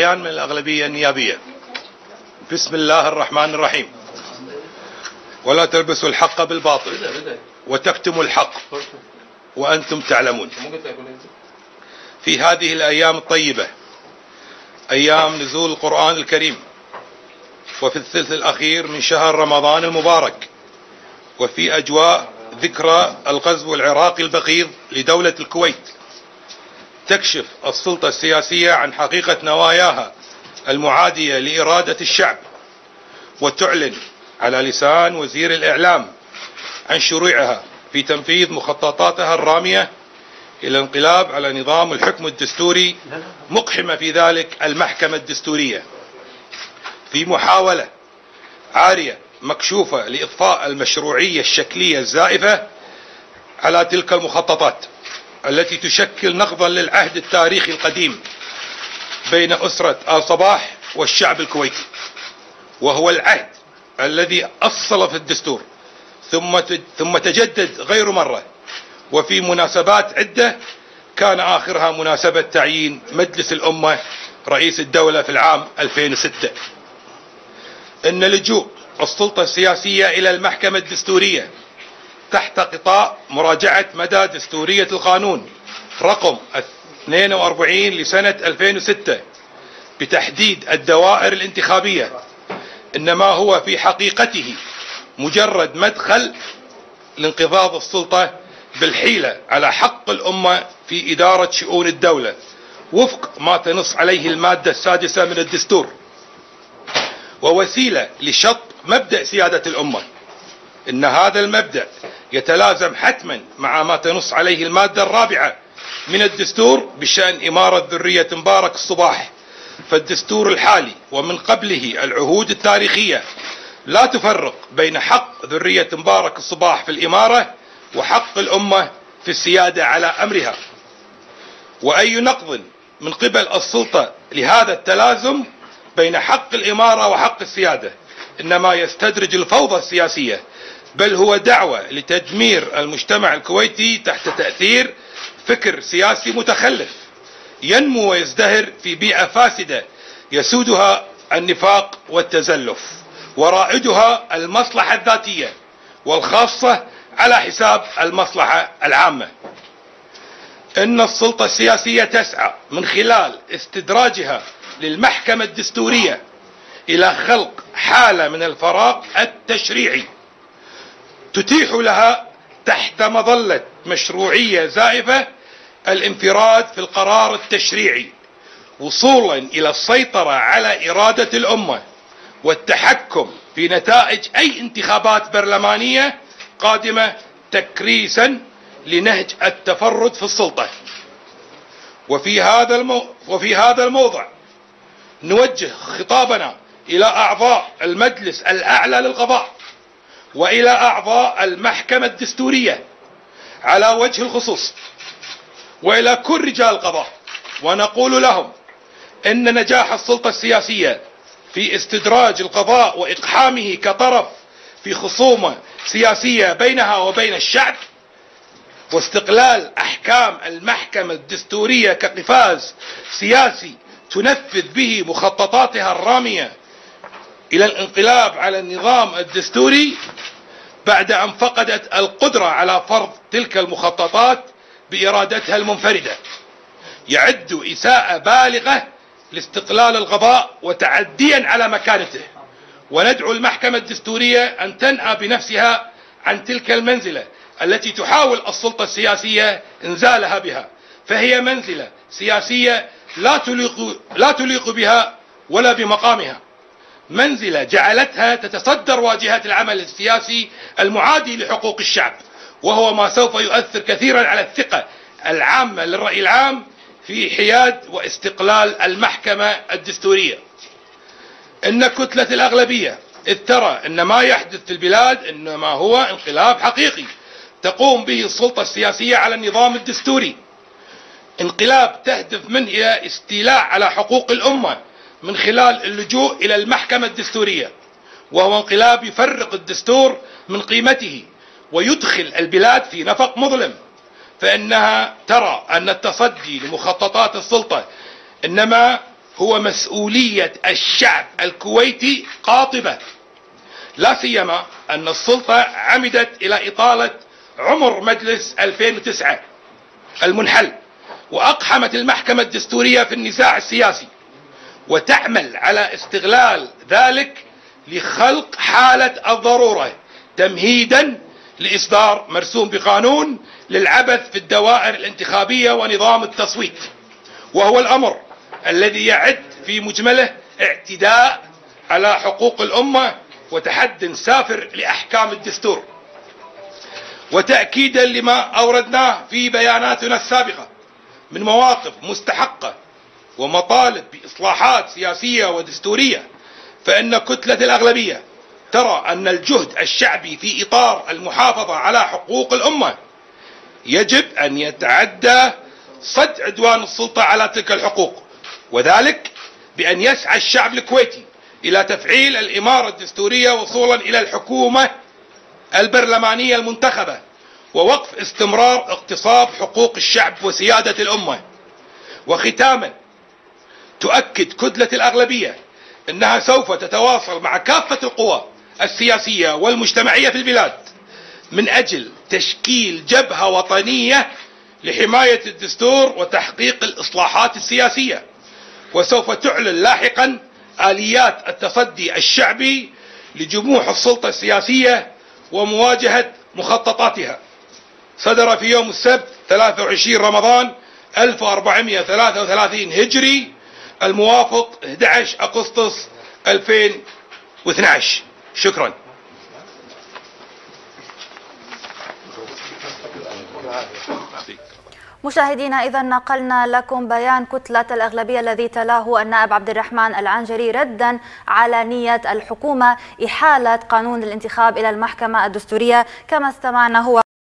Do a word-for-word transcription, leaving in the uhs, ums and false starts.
بيان من الأغلبية النيابية. بسم الله الرحمن الرحيم. ولا تلبسوا الحق بالباطل وتكتموا الحق وأنتم تعلمون. في هذه الأيام الطيبة، أيام نزول القرآن الكريم، وفي الثلث الأخير من شهر رمضان المبارك، وفي أجواء ذكرى الغزو العراقي البغيض لدولة الكويت، تكشف السلطة السياسية عن حقيقة نواياها المعادية لإرادة الشعب، وتعلن على لسان وزير الإعلام عن شروعها في تنفيذ مخططاتها الرامية إلى الانقلاب على نظام الحكم الدستوري، مقحمة في ذلك المحكمة الدستورية، في محاولة عارية مكشوفة لإضفاء المشروعية الشكلية الزائفة على تلك المخططات التي تشكل نقضا للعهد التاريخي القديم بين أسرة آل صباح والشعب الكويتي، وهو العهد الذي أصل في الدستور ثم ثم تجدد غير مرة وفي مناسبات عدة، كان آخرها مناسبة تعيين مجلس الأمة رئيس الدولة في العام ألفين وستة. إن لجوء السلطة السياسية إلى المحكمة الدستورية تحت غطاء مراجعة مدى دستورية القانون رقم اثنين وأربعين لسنة ألفين وستة بتحديد الدوائر الانتخابية، إنما هو في حقيقته مجرد مدخل لانقضاض السلطة بالحيلة على حق الأمة في إدارة شؤون الدولة وفق ما تنص عليه المادة السادسة من الدستور، ووسيلة لشط مبدأ سيادة الأمة. إن هذا المبدأ يتلازم حتما مع ما تنص عليه المادة الرابعة من الدستور بشأن إمارة ذرية مبارك الصباح. فالدستور الحالي ومن قبله العهود التاريخية لا تفرق بين حق ذرية مبارك الصباح في الإمارة وحق الأمة في السيادة على أمرها، وأي نقض من قبل السلطة لهذا التلازم بين حق الإمارة وحق السيادة إنما يستدرج الفوضى السياسية، بل هو دعوة لتدمير المجتمع الكويتي تحت تأثير فكر سياسي متخلف ينمو ويزدهر في بيئة فاسدة يسودها النفاق والتزلف، ورائدها المصلحة الذاتية والخاصة على حساب المصلحة العامة. إن السلطة السياسية تسعى من خلال استدراجها للمحكمة الدستورية إلى خلق حالة من الفراغ التشريعي تتيح لها تحت مظلة مشروعية زائفة الانفراد في القرار التشريعي، وصولا إلى السيطرة على إرادة الأمة والتحكم في نتائج أي انتخابات برلمانية قادمة تكريسا لنهج التفرد في السلطة. وفي هذا المو... وفي هذا الموضع نوجه خطابنا إلى أعضاء المجلس الأعلى للقضاء وإلى أعضاء المحكمة الدستورية على وجه الخصوص، وإلى كل رجال القضاء، ونقول لهم إن نجاح السلطة السياسية في استدراج القضاء وإقحامه كطرف في خصومة سياسية بينها وبين الشعب، واستقلال أحكام المحكمة الدستورية كقفاز سياسي تنفذ به مخططاتها الرامية إلى الانقلاب على النظام الدستوري بعد أن فقدت القدرة على فرض تلك المخططات بإرادتها المنفردة، يعد إساءة بالغة لاستقلال القضاء وتعديا على مكانته. وندعو المحكمة الدستورية أن تنأى بنفسها عن تلك المنزلة التي تحاول السلطة السياسية إنزالها بها، فهي منزلة سياسية لا تليق, لا تليق بها ولا بمقامها، منزلة جعلتها تتصدر واجهات العمل السياسي المعادي لحقوق الشعب، وهو ما سوف يؤثر كثيرا على الثقة العامة للرأي العام في حياد واستقلال المحكمة الدستورية. إن كتلة الأغلبية إذ ترى أن ما يحدث في البلاد إنما هو انقلاب حقيقي تقوم به السلطة السياسية على النظام الدستوري، انقلاب تهدف منه إلى استيلاء على حقوق الأمة من خلال اللجوء إلى المحكمة الدستورية، وهو انقلاب يفرق الدستور من قيمته ويدخل البلاد في نفق مظلم، فإنها ترى أن التصدي لمخططات السلطة إنما هو مسؤولية الشعب الكويتي قاطبة، لا سيما أن السلطة عمدت إلى إطالة عمر مجلس ألفين وتسعة المنحل، وأقحمت المحكمة الدستورية في النزاع السياسي، وتعمل على استغلال ذلك لخلق حالة الضرورة تمهيدا لإصدار مرسوم بقانون للعبث في الدوائر الانتخابية ونظام التصويت، وهو الأمر الذي يعد في مجمله اعتداء على حقوق الأمة وتحد سافر لأحكام الدستور. وتأكيدا لما أوردناه في بياناتنا السابقة من مواقف مستحقة ومطالب بإصلاحات سياسية ودستورية، فإن كتلة الأغلبية ترى أن الجهد الشعبي في إطار المحافظة على حقوق الأمة يجب أن يتعدى صد عدوان السلطة على تلك الحقوق، وذلك بأن يسعى الشعب الكويتي إلى تفعيل الإمارة الدستورية وصولا إلى الحكومة البرلمانية المنتخبة، ووقف استمرار اغتصاب حقوق الشعب وسيادة الأمة. وختاما، تؤكد كتلة الأغلبية أنها سوف تتواصل مع كافة القوى السياسية والمجتمعية في البلاد من أجل تشكيل جبهة وطنية لحماية الدستور وتحقيق الإصلاحات السياسية، وسوف تعلن لاحقا آليات التصدي الشعبي لجموح السلطة السياسية ومواجهة مخططاتها. صدر في يوم السبت ثلاثة وعشرين رمضان ألف وأربعمئة وثلاثة وثلاثين هجري الموافق أحد عشر أغسطس ألفين واثني عشر. شكرا. مشاهدينا، إذا نقلنا لكم بيان كتلة الأغلبية الذي تلاه النائب عبد الرحمن العنجري ردا على نية الحكومة إحالة قانون الانتخاب إلى المحكمة الدستورية. كما استمعنا هو